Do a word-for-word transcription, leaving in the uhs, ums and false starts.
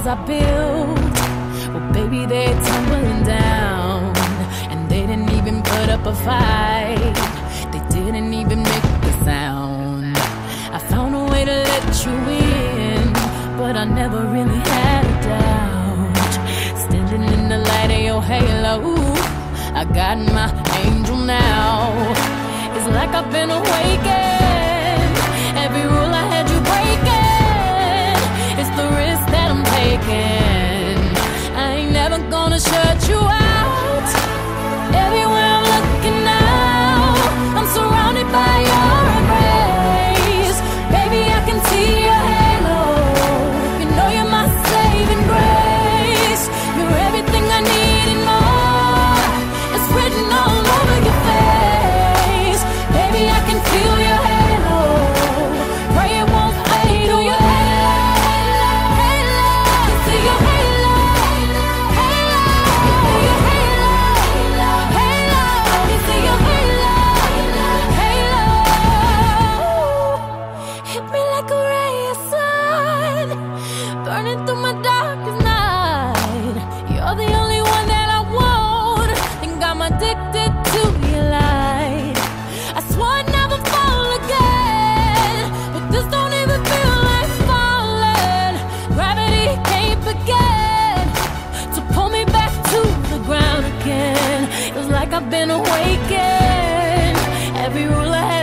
walls I built, well, baby, they're tumbling down. And they didn't even put up a fight, they didn't even make a sound. I found a way to let you in, but I never really had a doubt. Standing in the light of your halo, I got my angel now. It's like I've been awakened. Every rule I had you breaking, it's the risk that I'm taking. I ain't never gonna shut you out. Everywhere I'm looking now, I'm surrounded by your embrace. Baby, I can see your halo. You know you're my saving grace. You're everything I need and more. It's written all over your face. Baby, I can feel your halo. Pray it won't fade away. Halo, halo, see your halo. Halo, your halo. Halo, you see your halo. Halo, hit me like a ray of sun, burning through my darkest night. You're the only one that I want. Think I'm addicted to your light. I swore I'd never fall again, but this don't even feel like falling. Gravity can't begin to pull me back to the ground again. It's like I've been awakened. Every rule I